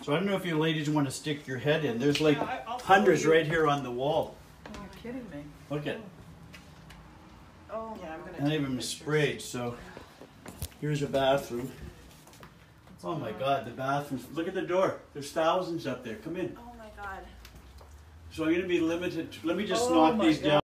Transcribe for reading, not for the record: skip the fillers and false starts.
So I don't know if you ladies want to stick your head in. There's like hundreds right here on the wall. You're kidding me. Look at. Oh, yeah, I'm gonna. And even sprayed. So here's a bathroom. Oh my God, the bathroom. Look at the door. There's thousands up there. Come in. Oh my God. So I'm going to be limited. Let me just knock these down.